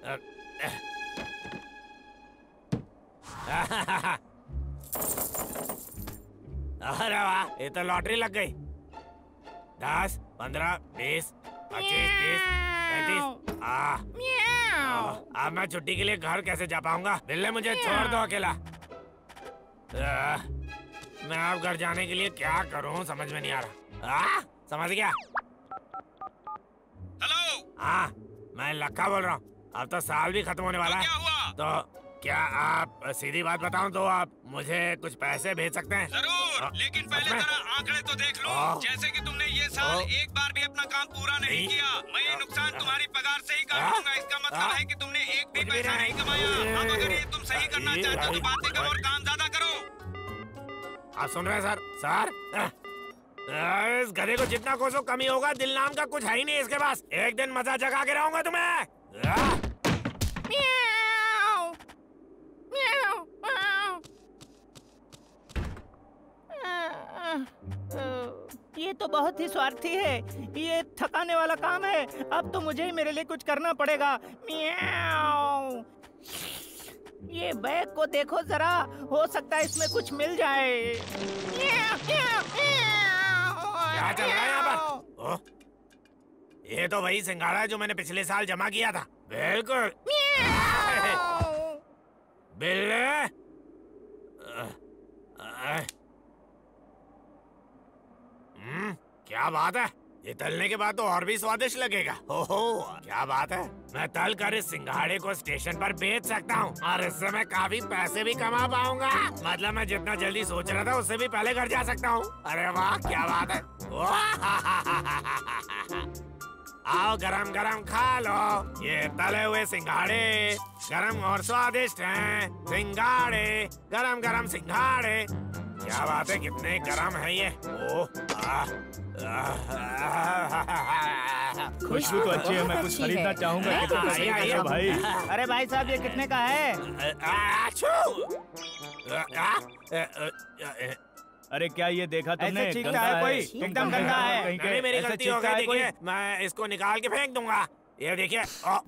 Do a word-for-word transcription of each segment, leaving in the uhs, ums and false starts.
अरे वाह, ये तो लॉटरी लग गई। दस, पंद्रह, बीस, पच्चीस, तीस, पैंतीस। आ, अब मैं छुट्टी के लिए घर कैसे जा पाऊंगा? बिल्ले मुझे छोड़ दो अकेला। आ, मैं अब घर जाने के लिए क्या करूं समझ में नहीं आ रहा। आ, समझ गया। हेलो। हाँ, मैं लक्का बोल रहा हूँ। अब तो साल भी खत्म होने वाला तो है। क्या हुआ? तो क्या आप सीधी बात बताऊं तो आप मुझे कुछ पैसे भेज सकते हैं? जरूर, लेकिन पहले जरा आंकड़े तो देख लो। जैसे कि तुमने ये साल एक बार भी अपना काम पूरा नहीं किया, मैं ये नुकसान तुम्हारी पगार से ही काट लूंगा। इसका मतलब है कि तुमने एक भी पैसा नहीं कमाया। अब अगर ये तुम सही करना चाहते हो तो बातें करो और काम ज्यादा करो। आप सुन रहे हैं सर? सर, इस गधे को जितना कोसो कमी होगा। दिल नाम का कुछ है ही नहीं इसके पास। एक दिन मजा जगा के रहूंगा तुम्हें। ये तो बहुत ही स्वार्थी है। ये थकाने वाला काम है। अब तो मुझे ही मेरे लिए कुछ करना पड़ेगा। म्याऊ। ये बैग को देखो जरा, हो सकता है इसमें कुछ मिल जाए। क्या चल रहा है यहाँ पर? ओ, ये तो वही सिंघाड़ा है जो मैंने पिछले साल जमा किया था। बिल्कुल। बिल्ले, हम्म, क्या बात है? ये तलने के बाद तो और भी स्वादिष्ट लगेगा। ओहो, क्या बात है। मैं तल कर इस सिंघाड़े को स्टेशन पर बेच सकता हूँ और इससे मैं काफी पैसे भी कमा पाऊंगा। मतलब मैं जितना जल्दी सोच रहा था उससे भी पहले घर जा सकता हूँ। अरे वाह, क्या बात है। आओ गरम गरम खा लो। ये तले हुए सिंघाड़े गरम और स्वादिष्ट हैं। सिंघाड़े, गरम गरम सिंघाड़े। क्या बात है, कितने गरम है ये। ओह, खुशबू तो अच्छी है। मैं कुछ खरीदना चाहूंगा। कितने भाई? अरे भाई साहब, ये कितने का है? अरे क्या ये देखा तुमने? ऐसे चीखता है कोई? एकदम गंदा है। नहीं, मेरी गलती हो गई। देखिए, मैं इसको निकाल के फेंक दूंगा। ये देखिए।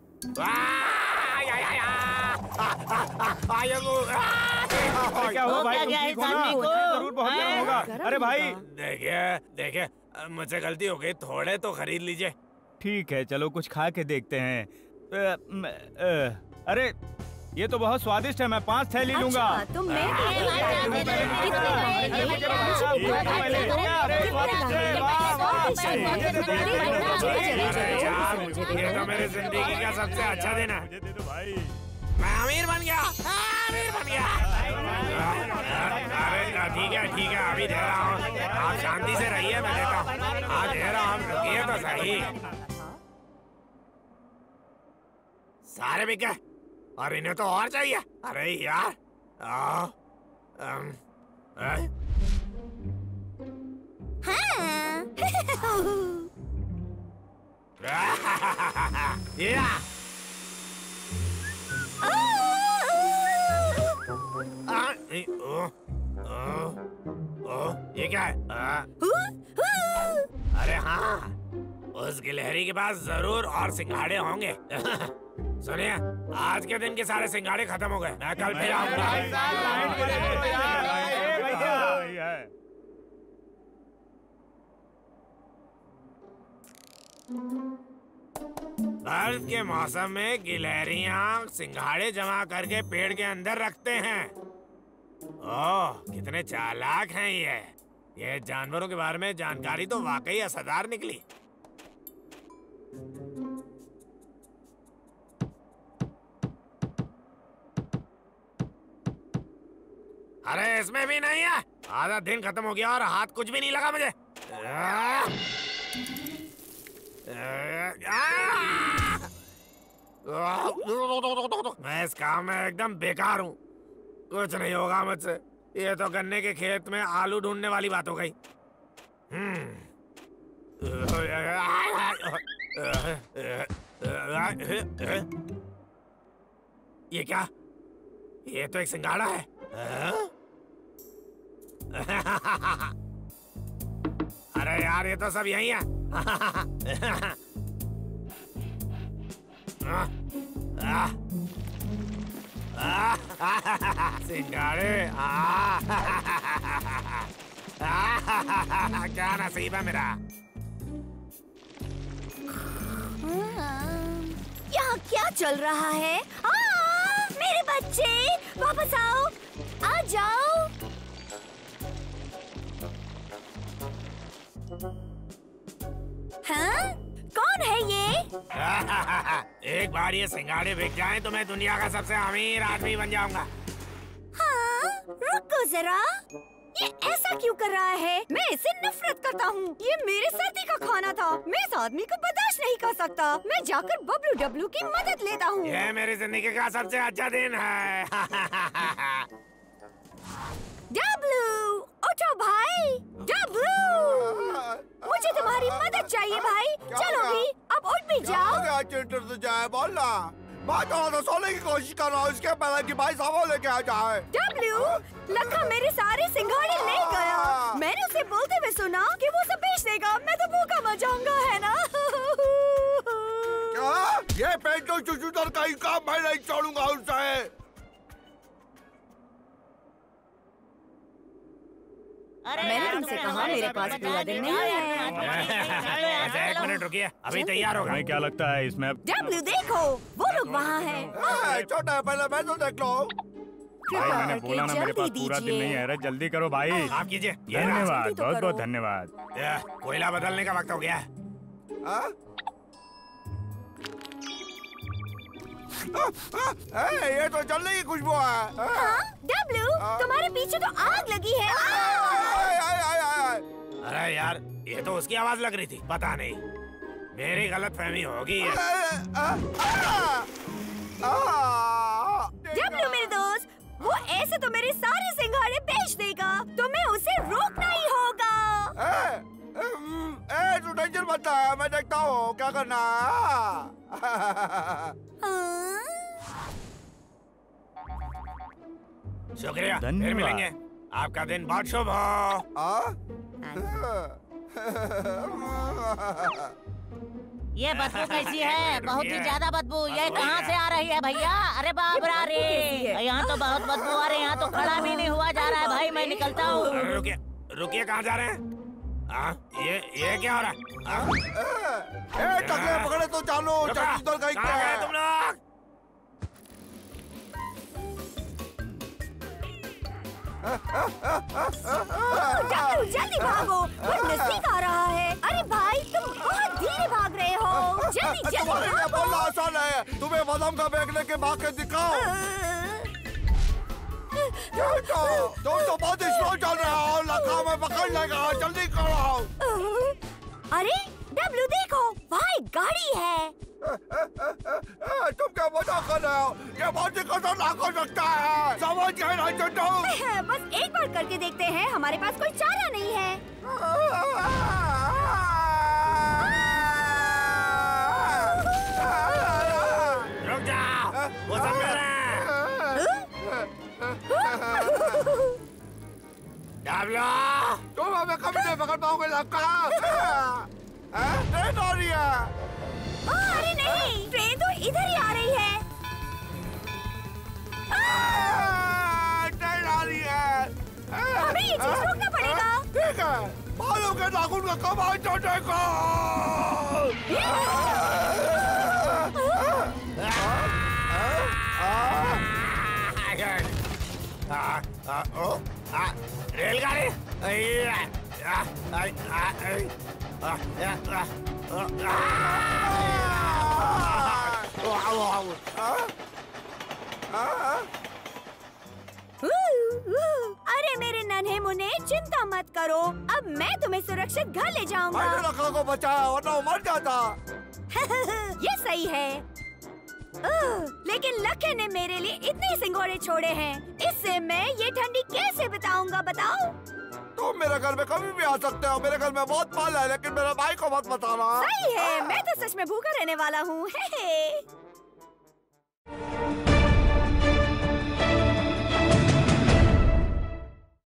क्या हुआ भाई? तुम ठीक हो ना? जरूर बहुत गर्म होगा। अरे भाई देखिए देखिए, मुझसे गलती हो गई। थोड़े तो खरीद लीजिए। ठीक है, चलो कुछ खा के देखते हैं। अरे ये तो बहुत स्वादिष्ट है। मैं पांच थैली लूंगा। ये तो मेरी जिंदगी का सबसे अच्छा दिन है। मैं अमीर बन गया। अमीर बन गया। अरे ठीक है ठीक है, अभी दे रहा हूँ। आप शांति से रहिए, मैं देता हूँ। हाँ दे रहा हूँ, रुकिए तो सही। सारे बिक गए और इन्हें तो और चाहिए। अरे यार, आ, अम, हाँ। या। आ, ओ, ओ, ओ, ये क्या है? आ, अरे हाँ, उस गिलहरी के पास जरूर और सिंघाड़े होंगे। सुनिए, आज के दिन के सारे सिंघाड़े खत्म हो गए। मैं कल फिर आऊंगा। बर्फ के मौसम में गिलहरियां सिंघाड़े जमा करके पेड़ के अंदर रखते हैं। ओह, कितने चालाक हैं ये। ये जानवरों के बारे में जानकारी तो वाकई असरदार निकली। अरे इसमें भी नहीं है। आधा दिन खत्म हो गया और हाथ कुछ भी नहीं लगा मुझे। आ, मैं इस काम में एकदम बेकार हूँ। कुछ नहीं होगा मुझसे। ये तो गन्ने के खेत में आलू ढूंढने वाली बात हो गई। ये क्या? ये तो एक सिंघाड़ा है। अरे यार, ये तो सब यही है। आ, आ, सिंगाड़े आ, आ, क्या नसीब है मेरा। यहाँ क्या चल रहा है? आ, मेरे बच्चे वापस आओ, आ जाओ। हाँ? कौन है ये? एक बार ये सिंगाड़े बिक जाएं तो मैं दुनिया का सबसे अमीर आदमी बन जाऊंगा। हाँ? रुको जरा, ये ऐसा क्यों कर रहा है? मैं इससे नफरत करता हूँ। ये मेरे सर्दी का खाना था। मैं इस आदमी को बर्दाश्त नहीं कर सकता। मैं जाकर बबलू डब्लू की मदद लेता हूँ। ये मेरी जिंदगी का सबसे अच्छा दिन है। डब्लू, उठो भाई। डब्लू, मुझे तुम्हारी मदद चाहिए भाई। चलो भी, अब उठ भी जाओ। क्या चिंता से जाए बोलना। मैं तो सोने की कोशिश कर रहा हूँ इसके पहले कि भाई सामान लेके आ जाए। डब्लू, लखा मेरे सारे सिंघाड़े ले गया। मैंने उसे बोलते हुए सुना कि वो सब बेच देगा। मैं तो भूखा मर जाऊंगा, है ना? क्या? ये पेंटो चुचुदर का ही काम मैं नहीं छोड़ूंगा उसे। मैंने तुमसे कहा मेरे पास पूरा दिन नहीं है। अच्छा एक मिनट रुकिए, अभी तैयार होगा। तुम्हें क्या लगता है इसमें? डब्लू देखो, वो लोग वहाँ हैं। ए, छोटा है, पहले मैं तो देख लो। भाई मैंने बोला ना मेरे पास जल्दी पूरा दिन दीजिए। नहीं है। अरे जल्दी करो भाई। आप कीजिए। ये धन्यवाद, जल्दी तो बहुत बहुत करो। धन्यवाद। रहा। कोयला बदलने का वक्त हो गया। हाँ? आ, आ, ए, ये तो जलने की खुशबू है। आ, हाँ? डब्लू, तुम्हारे पीछे तो आग लगी है। आय, आय, आय, आय। अरे यार, ये तो उसकी आवाज लग रही थी। पता नहीं, मेरी गलत फहमी होगी। आ, आ, आ, आ, डब्लू मेरे दोस्त, वो ऐसे तो मेरे सारे सिंघाड़े बेच देगा। तुम्हें उसे रोकना ही होगा। ए, एम, ए, तू टेंशन मत ले, मैं देखता हूँ क्या करना है। हाँ? शुक्रिया, फिर धन्यवाद। मिलेंगे। आपका दिन बहुत शुभ हो। आ? ये बदबू कैसी है? बहुत ही ज्यादा बदबू। ये कहाँ से आ रही है भैया? अरे बाप रे, यहाँ तो बहुत बदबू आ रही है। यहाँ तो खड़ा भी नहीं हुआ जा रहा है भाई। मैं निकलता हूँ। अरे रुकिए, रुकिए, कहाँ जा रहे हैं? हाँ, ये ये क्या हो रहा है? हाँ? ए, टकले पकड़े तो चालो, रुका, चुचुदर का ही कहाँ गए तुम लोग? डब्लू जल्दी भागो, वो नजदीक आ रहा है। अरे भाई तुम बहुत धीरे भाग रहे हो। जल्दी जल्दी तुम्हारे लिए भागो। बोलना आसान है। तुम्हें बादाम का बैग लेके भाग के दिखाओ। तो, तुम तो बहुत स्लो चल रहे हो। लखा में पकड़ लेगा, जल्दी करो। अरे डब्लू देखो, वहाँ एक गाड़ी है। तुम क्या मजाक कर रहे हो? ये बहुत ही खतरनाक हो सकता है। समझ गए ना चुट्टू? बस एक बार करके देखते हैं। हमारे पास कोई चारा नहीं है। रुक जाओ, वो सब मेरा है। डब्लू, तुम हमें कभी नहीं पकड़ पाओगे लखा। ट्रेन आ रही है। ओ, अरे नहीं, ट्रेन तो इधर ही आ रही है। ट्रेन आ रही है। हमें ये चीज रोकना पड़ेगा। ठीक है, बालों के नाखून का कमाल चटेगा। रेलगाड़ी। अरे मेरे नन्हे मुन्ने, चिंता मत करो। अब मैं तुम्हें सुरक्षित घर ले जाऊंगा। मैंने लखा को बचाया, वरना वो मर जाता। ये सही है। ओह, लेकिन लखे ने मेरे लिए इतने सिंघोड़े छोड़े हैं। इससे मैं ये ठंडी कैसे बिताऊंगा बताओ? तुम मेरे घर में कभी भी आ सकते हो। मेरे घर में बहुत माल है, लेकिन मेरे भाई को मत बताना। सही है, मैं तो सच में भूखा रहने वाला हूँ।